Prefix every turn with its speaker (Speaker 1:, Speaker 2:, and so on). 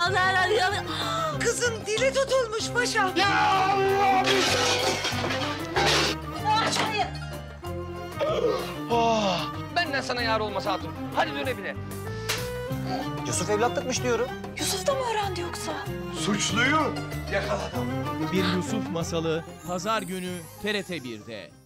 Speaker 1: Kızın dili tutulmuş paşam.
Speaker 2: Açmayın.
Speaker 3: Benden sana yar olmasa hatun. Hadi dön evine.
Speaker 4: Yusuf evlatlıkmış diyorum.
Speaker 2: Yusuf da mı öğrendi yoksa?
Speaker 5: Suçluyu
Speaker 3: Yakaladım.
Speaker 6: Bir Yusuf Masalı Pazar günü TRT 1'de.